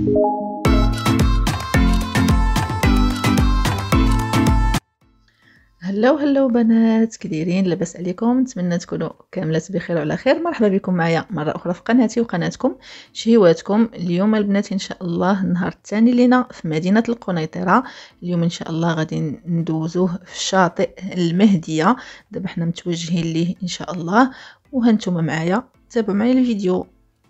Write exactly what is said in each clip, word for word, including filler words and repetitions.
هلاو هلاو بنات، كي دايرين؟ لاباس عليكم؟ نتمنى تكونوا كاملات بخير وعلى خير. مرحبا بكم معايا مره اخرى في قناتي وقناتكم شهيواتكم. اليوم البنات ان شاء الله النهار الثاني لينا في مدينه القنيطره. اليوم ان شاء الله غادي ندوزوه في الشاطئ المهديه. دابا حنا متوجهين ليه ان شاء الله، وهانتوما معايا تابعوا معايا الفيديو.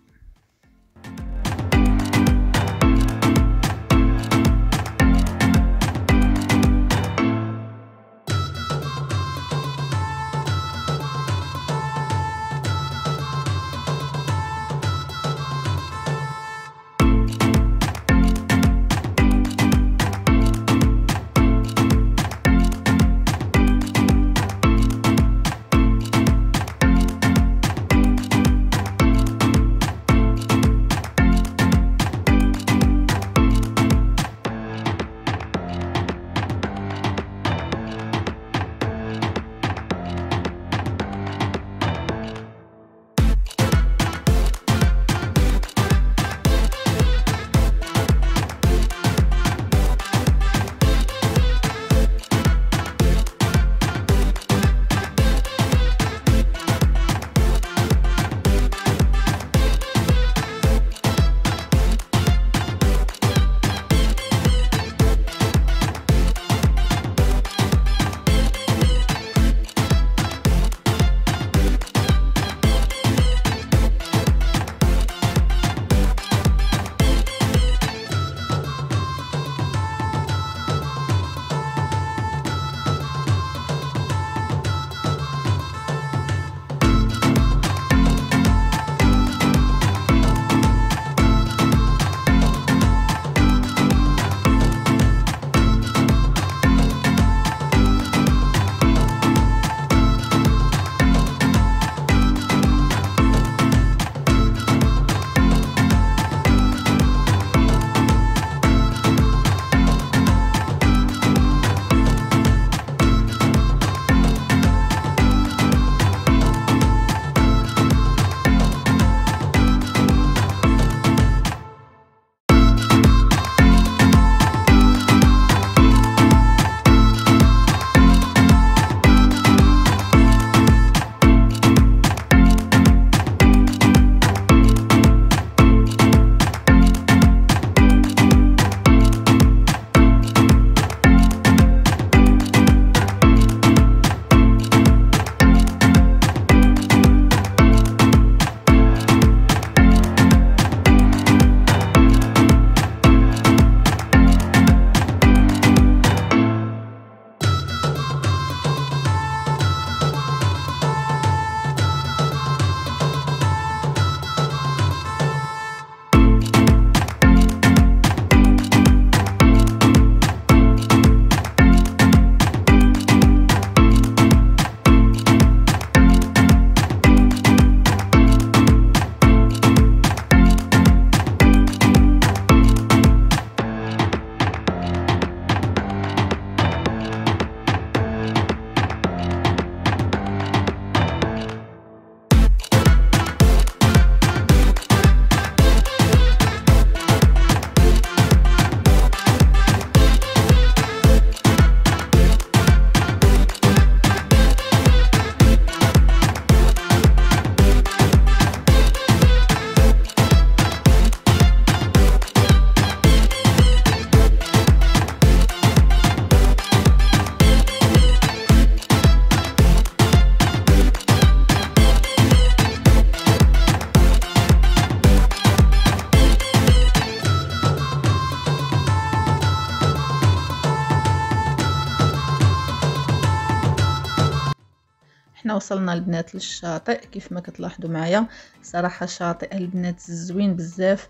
حنا وصلنا البنات للشاطئ كيف ما كتلاحظوا معايا. صراحه شاطئ البنات زوين بزاف،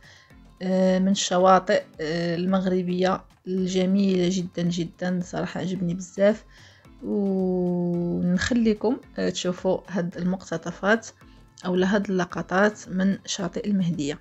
من الشواطئ المغربيه الجميله جدا جدا. صراحه عجبني بزاف، ونخليكم تشوفوا هاد المقتطفات او هاد اللقطات من شاطئ المهديه.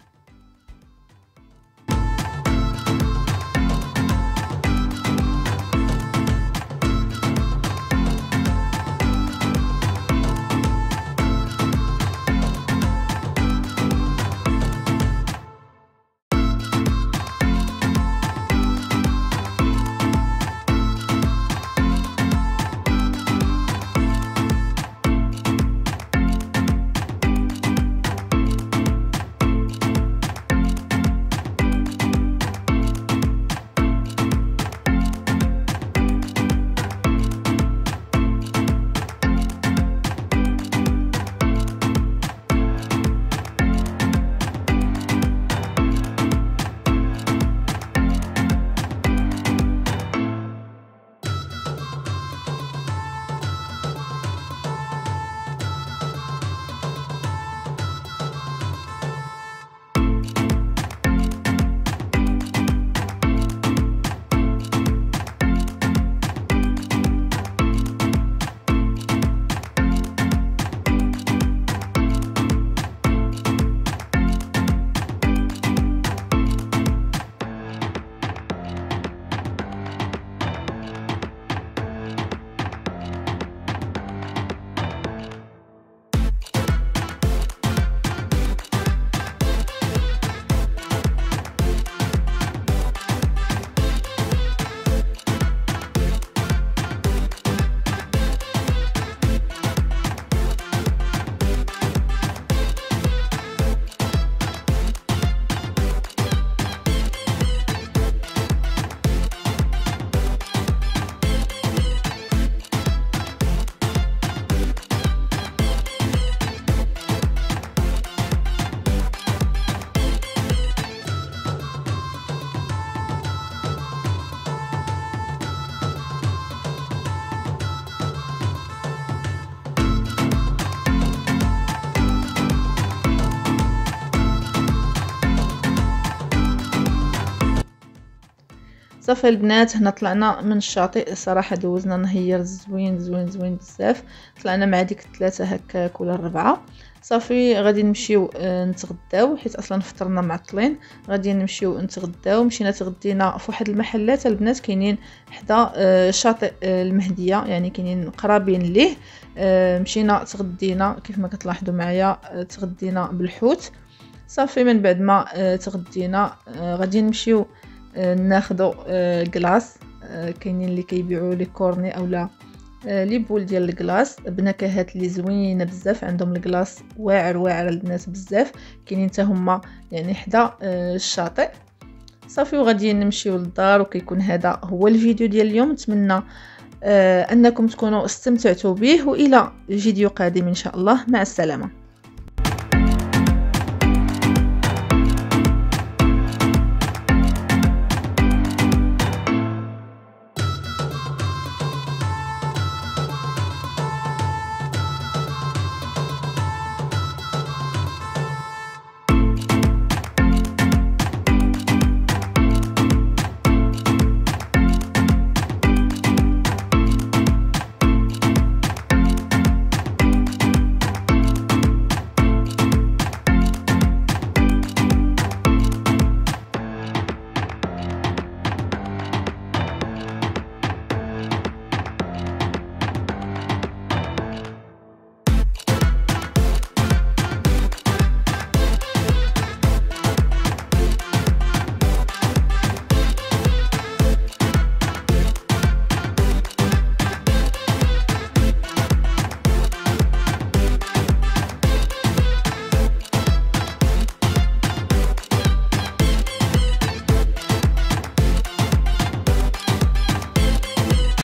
صافي البنات هنا طلعنا من الشاطئ، صراحه دوزنا نهير زوين زوين زوين بزاف. طلعنا مع ديك الثلاثه هكاك ولا الربعه. صافي غادي نمشيو نتغداو حيت اصلا فطرنا معطلين. غادي نمشيو نتغداو. مشينا تغدينا في واحد المحلات البنات كاينين حدا شاطئ المهديه، يعني كاينين قرابين ليه. مشينا تغدينا كيف ما كتلاحظوا معايا، تغدينا بالحوت. صافي من بعد ما تغدينا غادي نمشيو ناخذوا كلاص. كاينين اللي كيبيعوا لي كورني اولا لي بول ديال الكلاص بنكهات اللي زوينه بزاف. عندهم الكلاص واعر واعر البنات بزاف، كاينين حتى هما يعني حدا الشاطئ. صافي وغادي نمشيو للدار. وكيكون هذا هو الفيديو ديال اليوم. نتمنى انكم تكونوا استمتعتوا به، والى فيديو قادم ان شاء الله. مع السلامه.